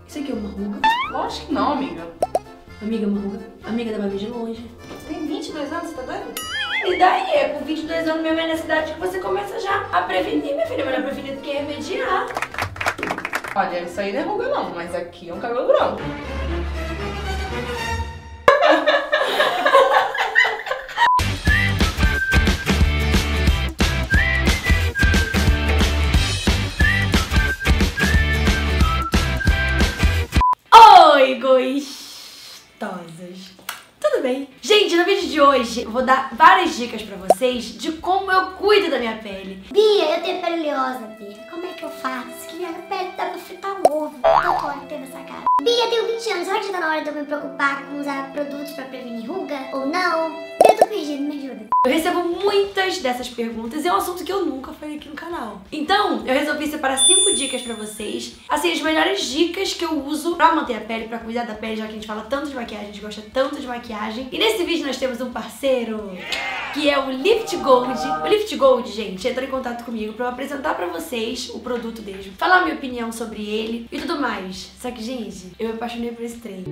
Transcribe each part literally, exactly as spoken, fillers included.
Isso aqui é uma ruga? Lógico que não, amiga. Amiga, uma ruga. Amiga da Babi de longe. Você tem vinte e dois anos, você tá doido? E daí, é com vinte e dois anos mesmo é na cidade que você começa já a prevenir, minha filha. Melhor prevenir do que remediar. Olha, isso aí não é ruga não, mas aqui é um cabelo branco. Oi, gostosas! Tudo bem? Gente, no vídeo de hoje eu vou dar várias dicas pra vocês de como eu cuido da minha pele. Bia, eu tenho pele oleosa, Bia. Como é que eu faço? Que minha pele dá pra fritar um ovo. Eu tô tendo essa cara. Bia, eu tenho vinte anos. Será que já tá na hora de eu me preocupar com usar produtos pra prevenir ruga ou não? Bia, eu tô perdida, me ajuda. Eu recebo muitas dessas perguntas e é um assunto que eu nunca falei aqui no canal. Então, eu resolvi separar cinco dicas pra vocês. Assim, as melhores dicas que eu uso pra manter a pele, pra cuidar da pele, já que a gente fala tanto de maquiagem, a gente gosta tanto de maquiagem. E nesse vídeo nós temos um parceiro, que é o Lift Gold. O Lift Gold, gente, entrou em contato comigo pra eu apresentar pra vocês o produto dele, falar a minha opinião sobre ele e tudo mais. Só que, gente, eu me apaixonei por esse trem.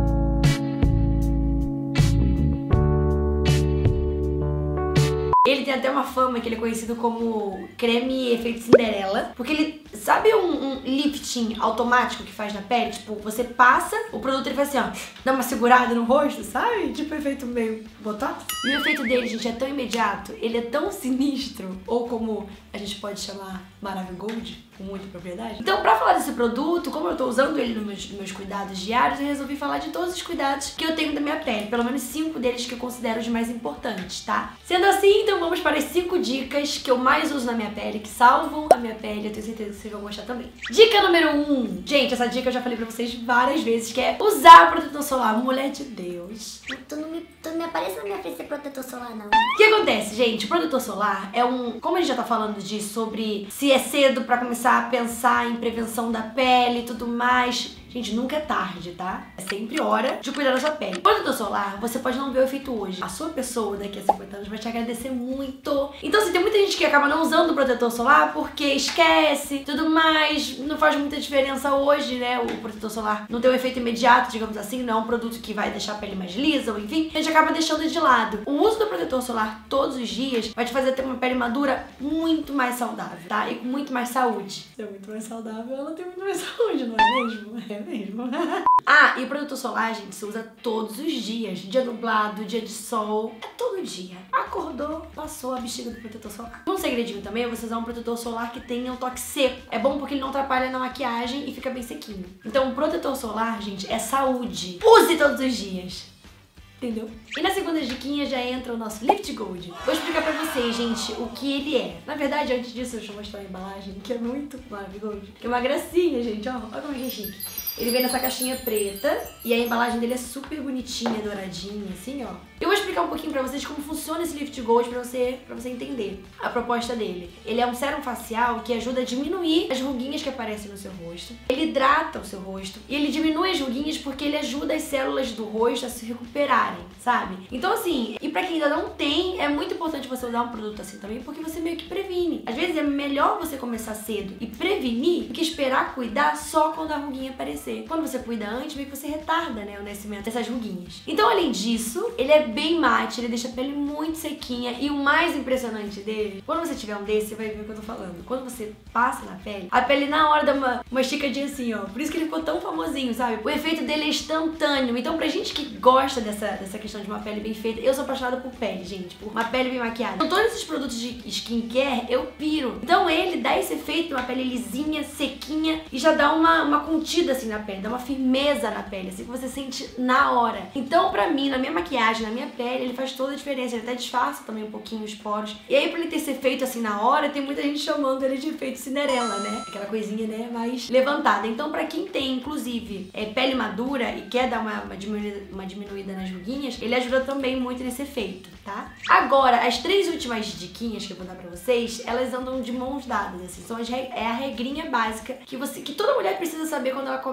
Ele tem até uma fama que ele é conhecido como creme efeito Cinderela, porque ele, sabe um, um lifting automático que faz na pele? Tipo, você passa, o produto ele faz assim, ó, dá uma segurada no rosto, sabe? Tipo efeito meio botox. E o efeito dele, gente, é tão imediato, ele é tão sinistro, ou como a gente pode chamar Maravigold, com muita propriedade. Então, pra falar desse produto, como eu tô usando ele nos meus, nos meus cuidados diários, eu resolvi falar de todos os cuidados que eu tenho da minha pele, pelo menos cinco deles que eu considero os mais importantes, tá? Sendo assim, então vamos para as cinco dicas que eu mais uso na minha pele, que salvam a minha pele, eu tenho certeza que vocês vão gostar também. Dica número um. Gente, essa dica eu já falei pra vocês várias vezes, que é usar protetor solar. Mulher de Deus. Tu não me, tu não me aparece na minha frente ser protetor solar, não. O que acontece, gente? O protetor solar é um... Como a gente já tá falando disso, sobre se é cedo pra começar a pensar em prevenção da pele e tudo mais... Gente, nunca é tarde, tá? É sempre hora de cuidar da sua pele. Protetor solar, você pode não ver o efeito hoje. A sua pessoa daqui a cinquenta anos vai te agradecer muito. Então, assim, tem muita gente que acaba não usando o protetor solar porque esquece, tudo mais. Não faz muita diferença hoje, né? O protetor solar não tem um efeito imediato, digamos assim. Não é um produto que vai deixar a pele mais lisa, ou enfim. A gente acaba deixando de lado. O uso do protetor solar todos os dias vai te fazer ter uma pele madura muito mais saudável, tá? E com muito mais saúde. Se é muito mais saudável, ela tem muito mais saúde, não é mesmo? É mesmo. Ah, e o protetor solar, gente, se usa todos os dias. Dia nublado, dia de sol, é todo dia. Acordou, passou a bexiga do protetor solar. Um segredinho também é você usar um protetor solar que tenha um toque seco. É bom porque ele não atrapalha na maquiagem e fica bem sequinho. Então, o protetor solar, gente, é saúde. Use todos os dias. Entendeu? E na segunda diquinha já entra o nosso Lift Gold. Vou explicar pra vocês, gente, o que ele é. Na verdade, antes disso, deixa eu mostrar a embalagem, que é muito maravilhoso. Que é uma gracinha, gente, ó. Olha como é que é chique. Ele vem nessa caixinha preta e a embalagem dele é super bonitinha, douradinha, assim, ó. Eu vou explicar um pouquinho pra vocês como funciona esse Lift Gold pra você, pra você entender a proposta dele. Ele é um sérum facial que ajuda a diminuir as ruguinhas que aparecem no seu rosto. Ele hidrata o seu rosto e ele diminui as ruguinhas porque ele ajuda as células do rosto a se recuperarem, sabe? Então, assim, e pra quem ainda não tem, é muito importante você usar um produto assim também porque você meio que previne. Às vezes é melhor você começar cedo e prevenir do que esperar cuidar só quando a ruguinha aparecer. Quando você cuida antes, meio que você retarda, né, o nascimento dessas ruguinhas. Então, além disso, ele é bem mate, ele deixa a pele muito sequinha e o mais impressionante dele, quando você tiver um desse, você vai ver o que eu tô falando. Quando você passa na pele, a pele na hora dá uma, uma esticadinha assim, ó. Por isso que ele ficou tão famosinho, sabe? O efeito dele é instantâneo. Então, pra gente que gosta dessa, dessa questão de uma pele bem feita, eu sou apaixonada por pele, gente, por uma pele bem maquiada. Então, todos esses produtos de skincare, eu piro. Então, ele dá esse efeito, uma pele lisinha, sequinha e já dá uma, uma contida assim na pele, dá uma firmeza na pele, assim que você sente na hora. Então, pra mim, na minha maquiagem, na minha pele, ele faz toda a diferença. Ele até disfarça também um pouquinho os poros. E aí, pra ele ter esse efeito assim na hora, tem muita gente chamando ele de efeito Cinderela, né? Aquela coisinha, né, mais levantada. Então, pra quem tem, inclusive, é, pele madura e quer dar uma, uma, diminuída, uma diminuída nas ruguinhas, ele ajuda também muito nesse efeito, tá? Agora, as três últimas diquinhas que eu vou dar pra vocês, elas andam de mãos dadas, assim. São as, é a regrinha básica que, você, que toda mulher precisa saber quando ela começa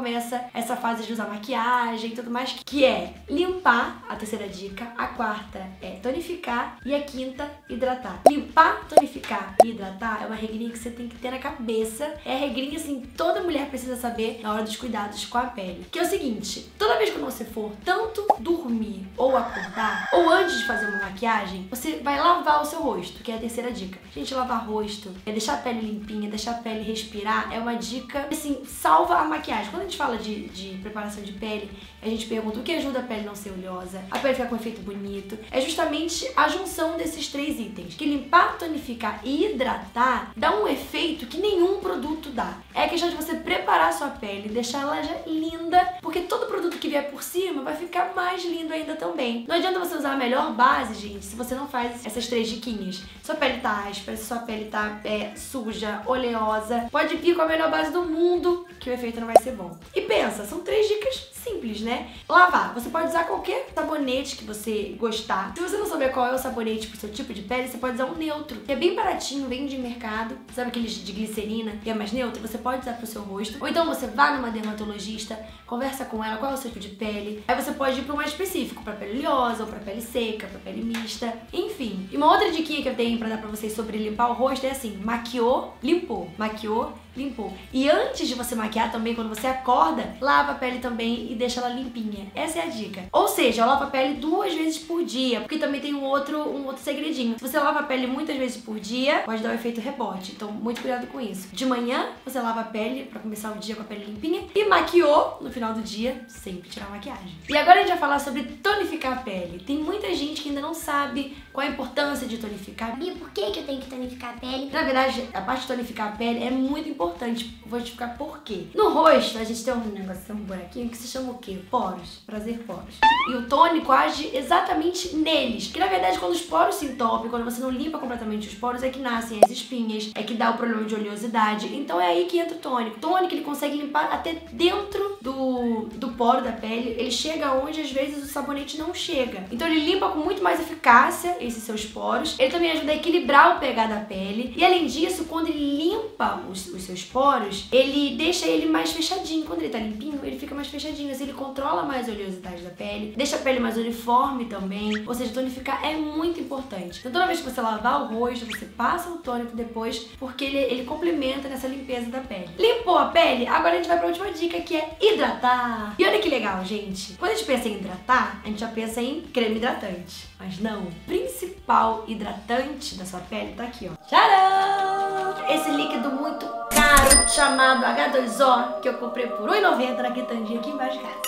começa essa fase de usar maquiagem e tudo mais, que é limpar, a terceira dica, a quarta é tonificar e a quinta, hidratar. Limpar, tonificar e hidratar é uma regrinha que você tem que ter na cabeça. É a regrinha, assim, toda mulher precisa saber na hora dos cuidados com a pele. Que é o seguinte, toda vez que você for tanto dormir ou acordar, ou antes de fazer uma maquiagem, você vai lavar o seu rosto, que é a terceira dica. Gente, lavar rosto, é deixar a pele limpinha, deixar a pele respirar, é uma dica, assim, salva a maquiagem. Quando a gente fala de, de preparação de pele, a gente pergunta o que ajuda a pele não ser oleosa, a pele ficar com um efeito bonito. É justamente a junção desses três itens, que limpar, tonificar e hidratar dá um efeito que nenhum produto dá. É a questão de você preparar a sua pele, deixar ela já linda, porque todo produto que vier por cima vai ficar mais lindo ainda também. Não adianta você usar a melhor base, gente, se você não faz essas três diquinhas. Sua pele tá áspera, se sua pele tá é, suja, oleosa, pode vir com a melhor base do mundo, que o efeito não vai ser bom. E pensa, são três dicas simples, né? Lavar. Você pode usar qualquer sabonete que você gostar. Se você não souber qual é o sabonete pro seu tipo de pele, você pode usar um neutro, que é bem baratinho, vende em mercado. Sabe aqueles de glicerina, que é mais neutro? Você pode usar pro seu rosto. Ou então você vai numa dermatologista, conversa com ela qual é o seu tipo de pele. Aí você pode ir pro mais específico, pra pele oleosa, ou pra pele seca, pra pele mista. Enfim. E uma outra diquinha que eu tenho pra dar pra vocês sobre limpar o rosto é assim, maquiou, limpou. Maquiou, limpou. E antes de você maquiar também, quando você acorda, lava a pele também e deixa ela limpinha. Essa é a dica. Ou seja, eu lavo a pele duas vezes por dia, porque também tem um outro, um outro segredinho. Se você lava a pele muitas vezes por dia, pode dar o efeito rebote. Então, muito cuidado com isso. De manhã, você lava a pele pra começar o dia com a pele limpinha. E maquiou no final do dia, sempre tirar a maquiagem. E agora a gente vai falar sobre tonificar a pele. Tem muita gente que ainda não sabe qual a importância de tonificar. E por que que eu tenho que tonificar a pele? Na verdade, a parte de tonificar a pele é muito importante. Vou te explicar por quê. No rosto, a gente tem um negócio, um buraquinho que se chama o quê? Poros. Prazer, poros. E o tônico age exatamente neles. Que na verdade, quando os poros se entopem, quando você não limpa completamente os poros, é que nascem as espinhas, é que dá o problema de oleosidade. Então é aí que entra o tônico. O tônico, ele consegue limpar até dentro do, do poro da pele. Ele chega onde, às vezes, o sabonete não chega. Então ele limpa com muito mais eficácia esses seus poros. Ele também ajuda a equilibrar o pH da pele. E além disso, quando ele limpa os, os seus poros, ele deixa ele mais fechadinho. Quando ele tá limpinho, ele fica mais fechadinho. Assim, ele controla mais a oleosidade da pele, deixa a pele mais uniforme também. Ou seja, tonificar é muito importante. Então toda vez que você lavar o rosto, você passa o tônico depois, porque ele, ele complementa nessa limpeza da pele. Limpou a pele? Agora a gente vai pra última dica, que é hidratar. E olha que legal, gente. Quando a gente pensa em hidratar, a gente já pensa em creme hidratante. Mas não, o principal hidratante da sua pele tá aqui, ó. Tcharam! Esse líquido muito caro chamado H dois O, que eu comprei por um real e noventa centavos na quitandinha aqui embaixo de casa.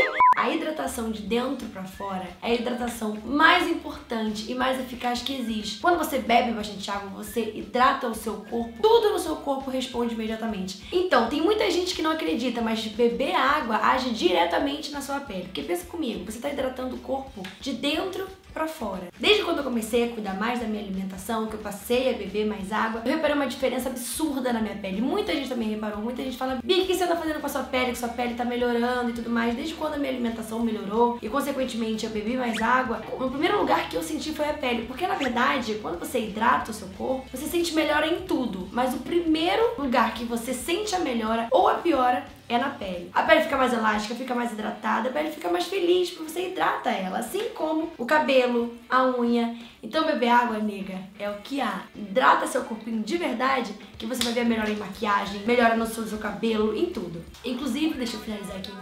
A hidratação de dentro pra fora é a hidratação mais importante e mais eficaz que existe. Quando você bebe bastante água, você hidrata o seu corpo, tudo no seu corpo responde imediatamente. Então, tem muita gente que não acredita, mas beber água age diretamente na sua pele. Porque pensa comigo, você tá hidratando o corpo de dentro pra fora. Desde quando eu comecei a cuidar mais da minha alimentação, que eu passei a beber mais água, eu reparei uma diferença absurda na minha pele. Muita gente também reparou, muita gente fala: Bia, o que você tá fazendo com a sua pele? Que sua pele tá melhorando e tudo mais. Desde quando a minha alimentação melhorou e, consequentemente, eu bebi mais água, o primeiro lugar que eu senti foi a pele. Porque, na verdade, quando você hidrata o seu corpo, você sente melhora em tudo. Mas o primeiro lugar que você sente a melhora ou a piora é na pele. A pele fica mais elástica, fica mais hidratada, a pele fica mais feliz porque você hidrata ela, assim como o cabelo, a unha. Então beber água, nega, é o que há. Hidrata seu corpinho de verdade, que você vai ver a melhora em maquiagem, melhora no seu, seu cabelo, em tudo. Inclusive, deixa eu finalizar aqui.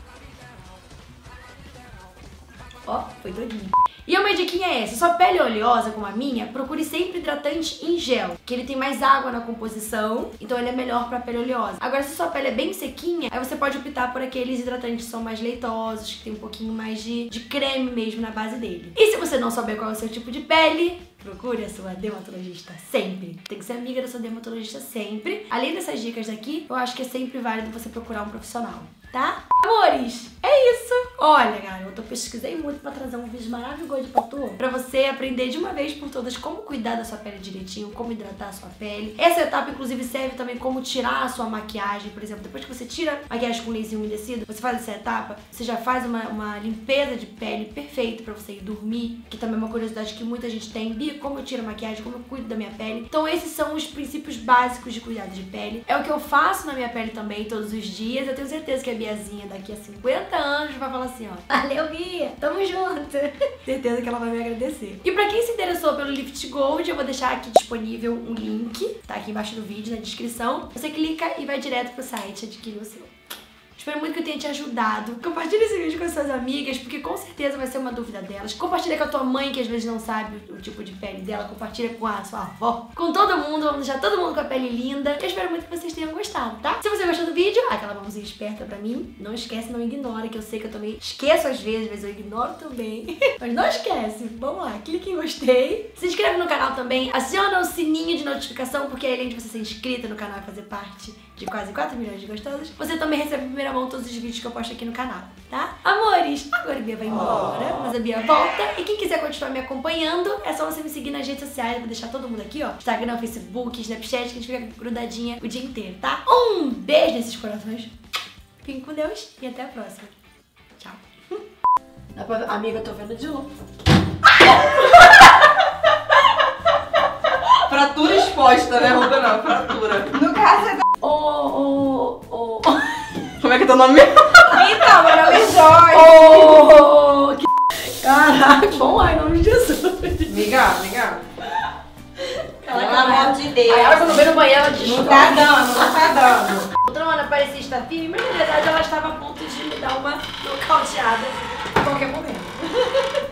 Ó, foi todinho. E uma diquinha é essa: sua pele é oleosa como a minha, procure sempre hidratante em gel, que ele tem mais água na composição, então ele é melhor pra pele oleosa. Agora, se sua pele é bem sequinha, aí você pode optar por aqueles hidratantes que são mais leitosos, que tem um pouquinho mais de, de creme mesmo na base dele. E se você não souber qual é o seu tipo de pele, procure a sua dermatologista sempre. Tem que ser amiga da sua dermatologista sempre. Além dessas dicas daqui, eu acho que é sempre válido você procurar um profissional, tá? Amores, é isso. Olha, garota, eu pesquisei muito pra trazer um vídeo maravilhoso pra tu, pra você aprender de uma vez por todas como cuidar da sua pele direitinho, como hidratar a sua pele. Essa etapa, inclusive, serve também como tirar a sua maquiagem, por exemplo. Depois que você tira a maquiagem com lencinho umedecido, você faz essa etapa, você já faz uma, uma limpeza de pele perfeita pra você ir dormir, que também é uma curiosidade que muita gente tem. Bia, como eu tiro a maquiagem, como eu cuido da minha pele. Então esses são os princípios básicos de cuidado de pele. É o que eu faço na minha pele também, todos os dias. Eu tenho certeza que a Biazinha daqui a cinquenta anos vai falar assim, ó, valeu, Bia, tamo junto. Certeza que ela vai me agradecer. E pra quem se interessou pelo Lift Gold, eu vou deixar aqui disponível um link, tá aqui embaixo do vídeo, na descrição. Você clica e vai direto pro site adquirir o seu. Espero muito que eu tenha te ajudado. Compartilha esse vídeo com as suas amigas, porque com certeza vai ser uma dúvida delas. Compartilha com a tua mãe, que às vezes não sabe o, o tipo de pele dela. Compartilha com a sua avó. Com todo mundo, vamos deixar todo mundo com a pele linda. Eu espero muito que vocês tenham gostado, tá? Se você gostou do vídeo, aquela mãozinha esperta pra mim. Não esquece, não ignora, que eu sei que eu também esqueço às vezes, mas eu ignoro também. Mas não esquece. Vamos lá, clique em gostei. Se inscreve no canal também. Aciona o sininho de notificação, porque além de você ser inscrita no canal e fazer parte de quase quatro milhões de gostosas, você também recebe em primeira mão todos os vídeos que eu posto aqui no canal, tá? Amores, agora a Bia vai embora, mas a Bia volta. E quem quiser continuar me acompanhando, é só você me seguir nas redes sociais. Eu vou deixar todo mundo aqui, ó. Instagram, Facebook, Snapchat, que a gente fica grudadinha o dia inteiro, tá? Um beijo nesses corações. Fiquem com Deus e até a próxima. Tchau. Dá pra... Amiga, eu tô vendo de novo. Fratura exposta, né, Ruga? Não, fratura. No caso é da... Ô, ô, ô... Como é que é teu nome? Então, meu nome é Jorge. Ô, que... Caraca, bom, ai, em nome de Jesus. Miga, miga. Pelo amor de Deus. Aí ela quando veio no banheiro, ela Não destrói. tá dando, não tá dando. A Trona parecia estar firme, mas na verdade ela estava a ponto de me dar uma nocauteada a qualquer momento.